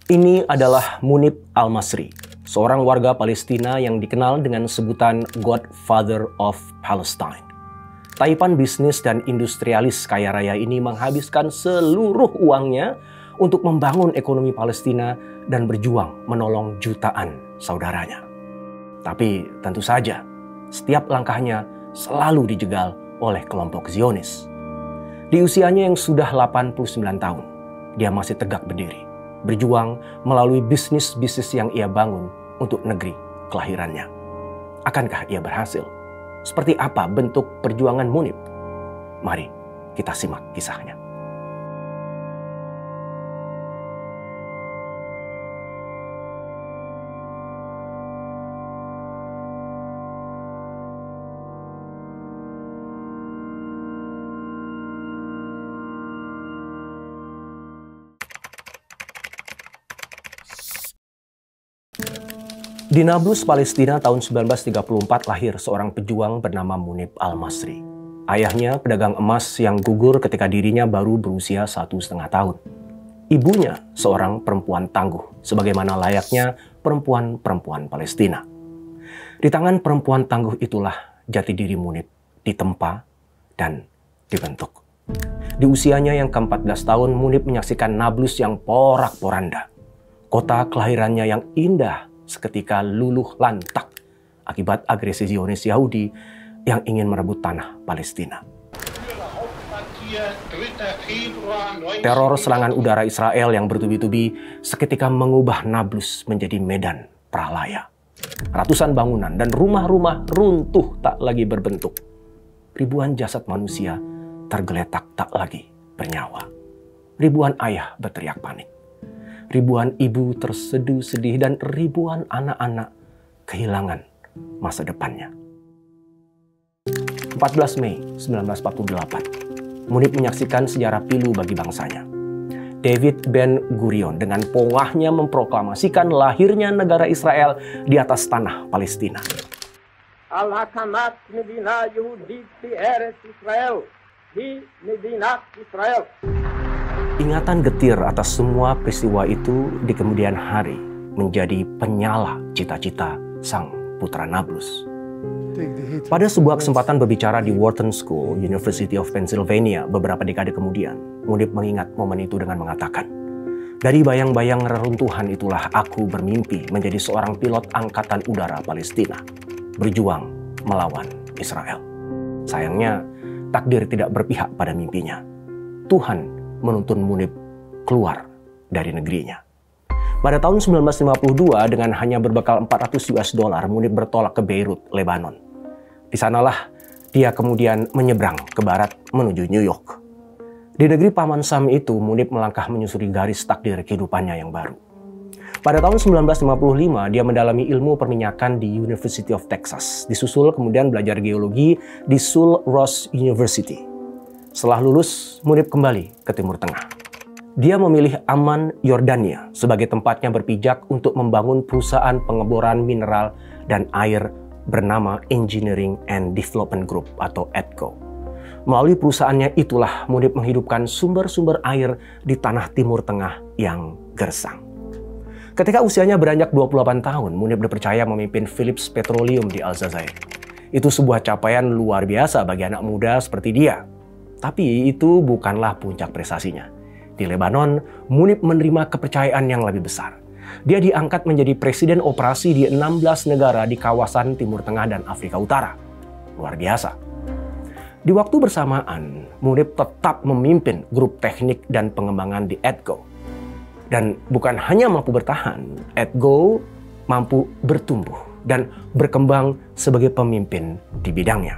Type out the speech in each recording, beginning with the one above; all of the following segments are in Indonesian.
Ini adalah Munib Al-Masri, seorang warga Palestina yang dikenal dengan sebutan Godfather of Palestine. Taipan bisnis dan industrialis kaya raya ini menghabiskan seluruh uangnya untuk membangun ekonomi Palestina dan berjuang menolong jutaan saudaranya. Tapi tentu saja, setiap langkahnya selalu dijegal oleh kelompok Zionis. Di usianya yang sudah 89 tahun, dia masih tegak berdiri, berjuang melalui bisnis-bisnis yang ia bangun untuk negeri kelahirannya. Akankah ia berhasil? Seperti apa bentuk perjuangan Munib? Mari kita simak kisahnya. Di Nablus, Palestina tahun 1934 lahir seorang pejuang bernama Munib Al-Masri. Ayahnya pedagang emas yang gugur ketika dirinya baru berusia 1,5 tahun. Ibunya seorang perempuan tangguh, sebagaimana layaknya perempuan-perempuan Palestina. Di tangan perempuan tangguh itulah jati diri Munib ditempa dan dibentuk. Di usianya yang ke-14 tahun, Munib menyaksikan Nablus yang porak-poranda. Kota kelahirannya yang indah seketika luluh lantak akibat agresi Zionis Yahudi yang ingin merebut tanah Palestina. Teror serangan udara Israel yang bertubi-tubi seketika mengubah Nablus menjadi medan prahalaya. Ratusan bangunan dan rumah-rumah runtuh tak lagi berbentuk. Ribuan jasad manusia tergeletak tak lagi bernyawa. Ribuan ayah berteriak panik. Ribuan ibu terseduh sedih dan ribuan anak-anak kehilangan masa depannya. 14 Mei 1948, Munib menyaksikan sejarah pilu bagi bangsanya. David Ben Gurion dengan pongahnya memproklamasikan lahirnya negara Israel di atas tanah Palestina. Al-Hakamat Medina Yehudit di Eretz Israel, di Medina Israel. Ingatan getir atas semua peristiwa itu di kemudian hari menjadi penyala cita-cita sang putra Nablus. Pada sebuah kesempatan berbicara di Wharton School, University of Pennsylvania beberapa dekade kemudian, Munib mengingat momen itu dengan mengatakan, "Dari bayang-bayang reruntuhan itulah aku bermimpi menjadi seorang pilot angkatan udara Palestina, berjuang melawan Israel." Sayangnya, takdir tidak berpihak pada mimpinya. Tuhan menuntun Munib keluar dari negerinya. Pada tahun 1952, dengan hanya berbekal $400, Munib bertolak ke Beirut, Lebanon. Di sanalah dia kemudian menyeberang ke barat menuju New York. Di negeri Paman Sam itu, Munib melangkah menyusuri garis takdir kehidupannya yang baru. Pada tahun 1955, dia mendalami ilmu perminyakan di University of Texas. Disusul kemudian belajar geologi di Sul Ross University. Setelah lulus, Munib kembali ke Timur Tengah. Dia memilih Amman, Yordania sebagai tempatnya berpijak untuk membangun perusahaan pengeboran mineral dan air bernama Engineering and Development Group atau EDGO. Melalui perusahaannya itulah Munib menghidupkan sumber-sumber air di tanah Timur Tengah yang gersang. Ketika usianya beranjak 28 tahun, Munib dipercaya memimpin Phillips Petroleum di Aljazair. Itu sebuah capaian luar biasa bagi anak muda seperti dia. Tapi itu bukanlah puncak prestasinya. Di Lebanon, Munib menerima kepercayaan yang lebih besar. Dia diangkat menjadi presiden operasi di 16 negara di kawasan Timur Tengah dan Afrika Utara. Luar biasa. Di waktu bersamaan, Munib tetap memimpin grup teknik dan pengembangan di EDGO. Dan bukan hanya mampu bertahan, EDGO mampu bertumbuh dan berkembang sebagai pemimpin di bidangnya.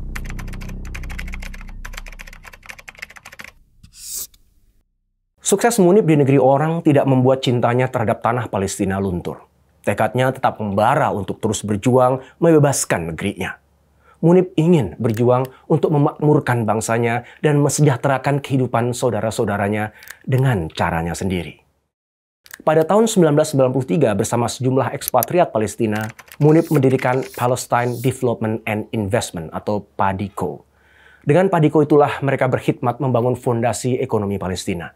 Sukses Munib di negeri orang tidak membuat cintanya terhadap tanah Palestina luntur. Tekadnya tetap membara untuk terus berjuang membebaskan negerinya. Munib ingin berjuang untuk memakmurkan bangsanya dan mesejahterakan kehidupan saudara-saudaranya dengan caranya sendiri. Pada tahun 1993 bersama sejumlah ekspatriat Palestina, Munib mendirikan Palestine Development and Investment atau PADICO. Dengan PADICO itulah mereka berkhidmat membangun fondasi ekonomi Palestina.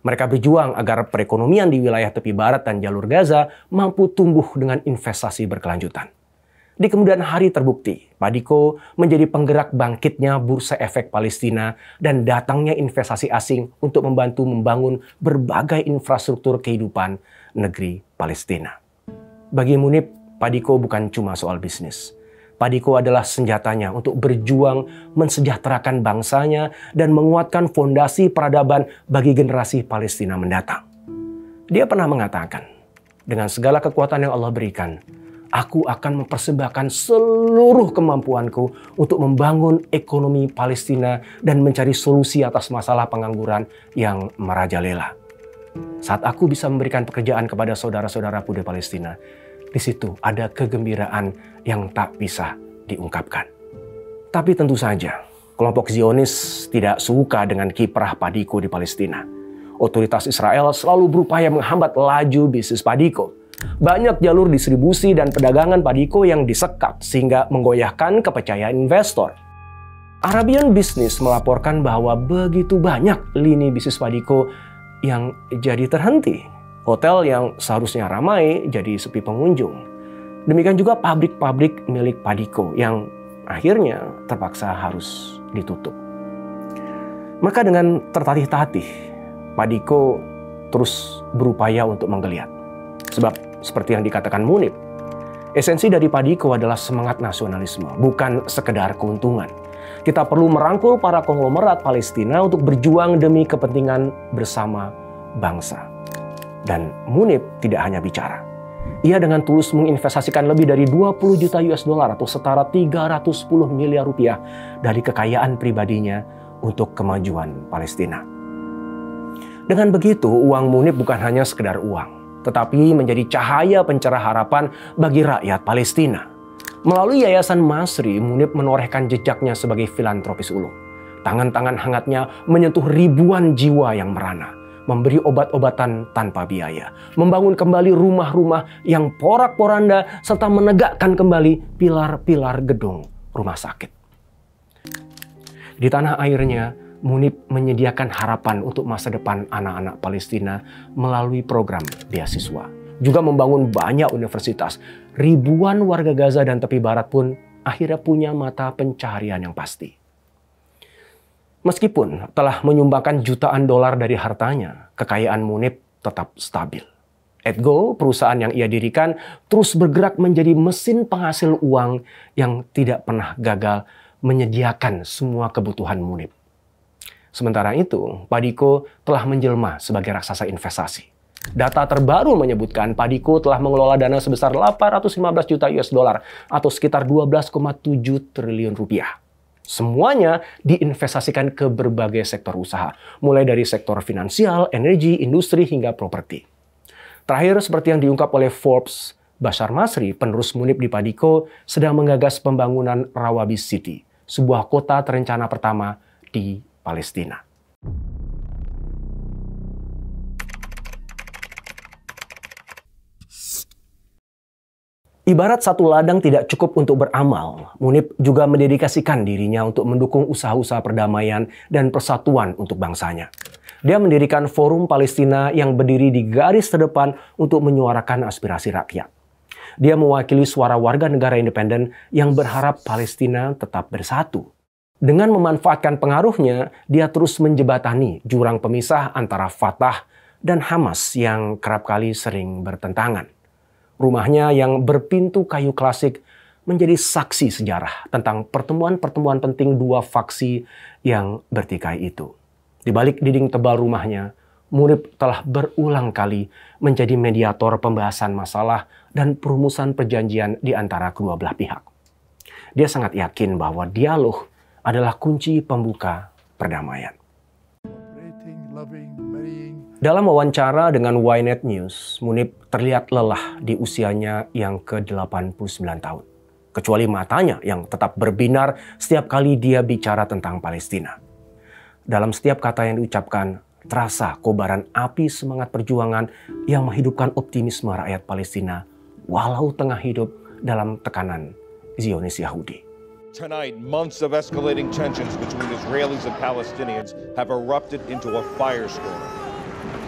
Mereka berjuang agar perekonomian di wilayah tepi barat dan jalur Gaza mampu tumbuh dengan investasi berkelanjutan. Di kemudian hari terbukti, Padiko menjadi penggerak bangkitnya bursa efek Palestina dan datangnya investasi asing untuk membantu membangun berbagai infrastruktur kehidupan negeri Palestina. Bagi Munib, Padiko bukan cuma soal bisnis. Padiko adalah senjatanya untuk berjuang mensejahterakan bangsanya dan menguatkan fondasi peradaban bagi generasi Palestina mendatang. Dia pernah mengatakan, dengan segala kekuatan yang Allah berikan, aku akan mempersembahkan seluruh kemampuanku untuk membangun ekonomi Palestina dan mencari solusi atas masalah pengangguran yang merajalela. Saat aku bisa memberikan pekerjaan kepada saudara-saudaraku di Palestina, di situ ada kegembiraan yang tak bisa diungkapkan. Tapi tentu saja, kelompok Zionis tidak suka dengan kiprah Padiko di Palestina. Otoritas Israel selalu berupaya menghambat laju bisnis Padiko. Banyak jalur distribusi dan perdagangan Padiko yang disekat sehingga menggoyahkan kepercayaan investor. Arabian Business melaporkan bahwa begitu banyak lini bisnis Padiko yang jadi terhenti. Hotel yang seharusnya ramai jadi sepi pengunjung. Demikian juga pabrik-pabrik milik Padiko yang akhirnya terpaksa harus ditutup. Maka dengan tertatih-tatih, Padiko terus berupaya untuk menggeliat. Sebab seperti yang dikatakan Munib, esensi dari Padiko adalah semangat nasionalisme, bukan sekedar keuntungan. Kita perlu merangkul para konglomerat Palestina untuk berjuang demi kepentingan bersama bangsa. Dan Munib tidak hanya bicara. Ia dengan tulus menginvestasikan lebih dari 20 juta US dollar atau setara 310 miliar rupiah dari kekayaan pribadinya untuk kemajuan Palestina. Dengan begitu, uang Munib bukan hanya sekedar uang, tetapi menjadi cahaya pencerah harapan bagi rakyat Palestina. Melalui Yayasan Masri, Munib menorehkan jejaknya sebagai filantropis ulung. Tangan-tangan hangatnya menyentuh ribuan jiwa yang merana, memberi obat-obatan tanpa biaya, membangun kembali rumah-rumah yang porak-poranda, serta menegakkan kembali pilar-pilar gedung rumah sakit. Di tanah airnya, Munib menyediakan harapan untuk masa depan anak-anak Palestina melalui program beasiswa. Juga membangun banyak universitas. Ribuan warga Gaza dan tepi barat pun akhirnya punya mata pencaharian yang pasti. Meskipun telah menyumbangkan jutaan dolar dari hartanya, kekayaan Munib tetap stabil. Edgo, perusahaan yang ia dirikan, terus bergerak menjadi mesin penghasil uang yang tidak pernah gagal menyediakan semua kebutuhan Munib. Sementara itu, Padiko telah menjelma sebagai raksasa investasi. Data terbaru menyebutkan Padiko telah mengelola dana sebesar 815 juta US dollar atau sekitar 12,7 triliun rupiah. Semuanya diinvestasikan ke berbagai sektor usaha, mulai dari sektor finansial, energi, industri, hingga properti. Terakhir, seperti yang diungkap oleh Forbes, Bashar Masri, penerus Munib di Padiko, sedang menggagas pembangunan Rawabi City, sebuah kota terencana pertama di Palestina. Ibarat satu ladang tidak cukup untuk beramal, Munib juga mendedikasikan dirinya untuk mendukung usaha-usaha perdamaian dan persatuan untuk bangsanya. Dia mendirikan Forum Palestina yang berdiri di garis terdepan untuk menyuarakan aspirasi rakyat. Dia mewakili suara warga negara independen yang berharap Palestina tetap bersatu. Dengan memanfaatkan pengaruhnya, dia terus menjebatani jurang pemisah antara Fatah dan Hamas yang kerap kali sering bertentangan. Rumahnya yang berpintu kayu klasik menjadi saksi sejarah tentang pertemuan-pertemuan penting dua faksi yang bertikai itu. Di balik dinding tebal rumahnya, Munib telah berulang kali menjadi mediator pembahasan masalah dan perumusan perjanjian di antara kedua belah pihak. Dia sangat yakin bahwa dialog adalah kunci pembuka perdamaian. Dalam wawancara dengan Ynet News, Munib terlihat lelah di usianya yang ke-89 tahun. Kecuali matanya yang tetap berbinar setiap kali dia bicara tentang Palestina. Dalam setiap kata yang diucapkan, terasa kobaran api semangat perjuangan yang menghidupkan optimisme rakyat Palestina walau tengah hidup dalam tekanan Zionis Yahudi. Tonight, months of escalating tensions between Israelis and Palestinians have erupted into a firestorm.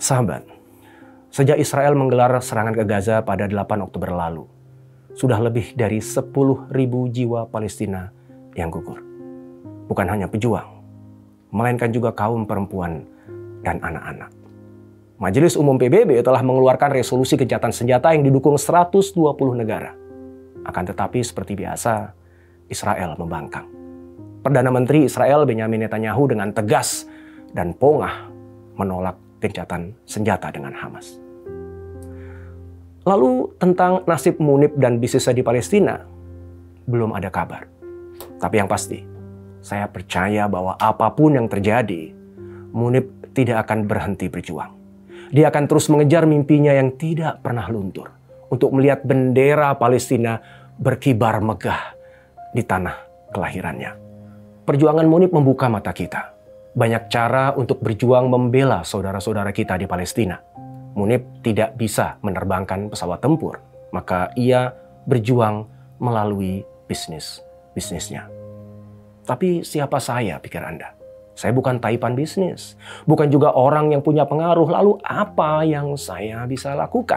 Sahabat, sejak Israel menggelar serangan ke Gaza pada 8 Oktober lalu, sudah lebih dari 10.000 jiwa Palestina yang gugur. Bukan hanya pejuang, melainkan juga kaum perempuan dan anak-anak. Majelis Umum PBB telah mengeluarkan resolusi gencatan senjata yang didukung 120 negara. Akan tetapi seperti biasa, Israel membangkang. Perdana Menteri Israel Benyamin Netanyahu dengan tegas dan pongah menolak gencatan senjata dengan Hamas. Lalu tentang nasib Munib dan bisnisnya di Palestina, belum ada kabar. Tapi yang pasti, saya percaya bahwa apapun yang terjadi, Munib tidak akan berhenti berjuang. Dia akan terus mengejar mimpinya yang tidak pernah luntur untuk melihat bendera Palestina berkibar megah di tanah kelahirannya. Perjuangan Munib membuka mata kita. Banyak cara untuk berjuang membela saudara-saudara kita di Palestina. Munib tidak bisa menerbangkan pesawat tempur, maka ia berjuang melalui bisnisnya. Tapi siapa saya, pikir Anda? Saya bukan taipan bisnis, bukan juga orang yang punya pengaruh. Lalu apa yang saya bisa lakukan?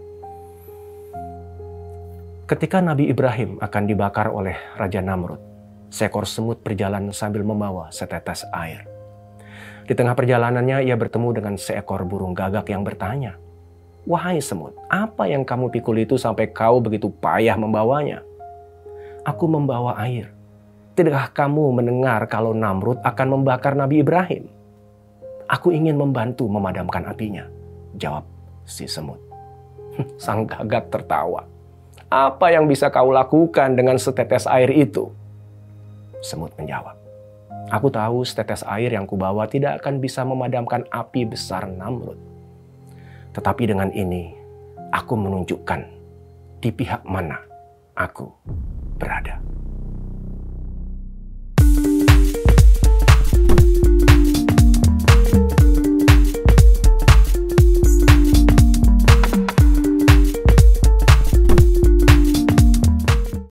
Ketika Nabi Ibrahim akan dibakar oleh Raja Namrud, seekor semut berjalan sambil membawa setetes air. Di tengah perjalanannya ia bertemu dengan seekor burung gagak yang bertanya, "Wahai semut, apa yang kamu pikul itu sampai kau begitu payah membawanya?" "Aku membawa air. Tidakkah kamu mendengar kalau Namrud akan membakar Nabi Ibrahim?" "Aku ingin membantu memadamkan apinya," jawab si semut. Sang gagak tertawa. "Apa yang bisa kau lakukan dengan setetes air itu?" Semut menjawab, "Aku tahu setetes air yang kubawa tidak akan bisa memadamkan api besar Namrud. Tetapi dengan ini, aku menunjukkan di pihak mana aku berada."